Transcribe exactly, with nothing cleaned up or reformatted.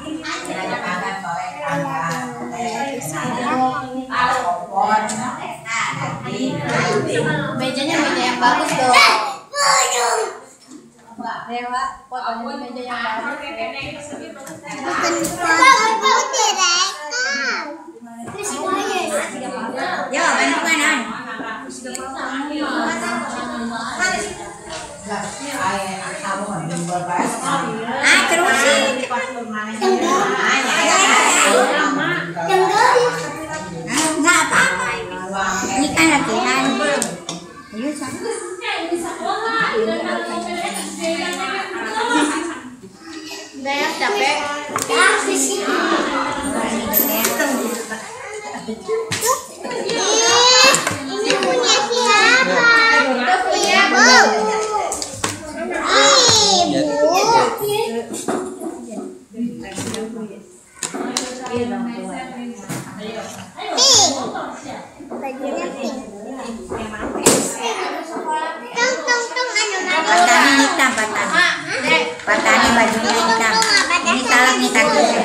Mejanya meja yang bagus dong. Dewa, fotonya meja yang bagus. Ya, bantuan. Ah, terusin. Enggak apa-apa. Ini kan latihan. Ayo, sama. Udah ya, capek. Ini punya siapa? Itu punya Bu. Ibu. Pink. Bajunya pink. Tung tung tung anu Patani hitam, patani. Patani bajunya hitam. Ini salah nih kaki.